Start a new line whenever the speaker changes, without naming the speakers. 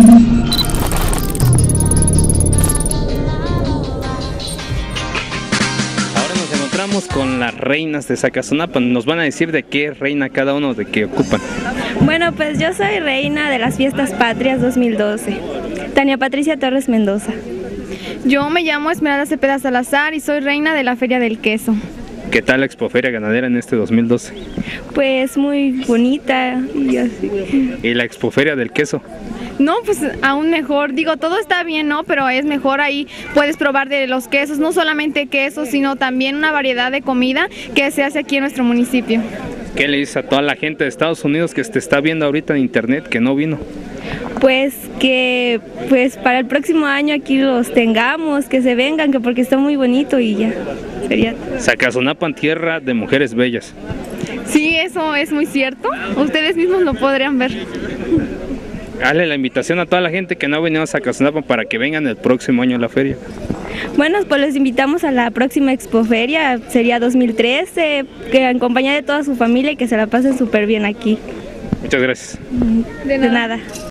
Ahora nos encontramos con las reinas de Zacazonapan. Nos van a decir de qué reina cada uno, de qué ocupan.
Bueno, pues yo soy reina de las Fiestas Patrias 2012, Tania Patricia Torres Mendoza.
Yo me llamo Esmeralda Cepeda Salazar y soy reina de la Feria del Queso.
¿Qué tal la Expoferia Ganadera en este 2012?
Pues muy bonita y así.
¿Y la Expoferia del Queso?
No, pues aún mejor, digo, todo está bien, ¿no? Pero es mejor, ahí puedes probar de los quesos, no solamente quesos, sino también una variedad de comida que se hace aquí en nuestro municipio.
¿Qué le dices a toda la gente de Estados Unidos que te está viendo ahorita en internet que no vino?
Pues que para el próximo año aquí los tengamos, que se vengan, que porque está muy bonito y ya, sería.
Zacazonapan, tierra de mujeres bellas.
Sí, eso es muy cierto, ustedes mismos lo podrían ver.
Dale la invitación a toda la gente que no ha venido a Zacazonapan para que vengan el próximo año a la feria.
Bueno, pues los invitamos a la próxima Expoferia, sería 2013, que en compañía de toda su familia y que se la pasen súper bien aquí.
Muchas gracias.
De nada.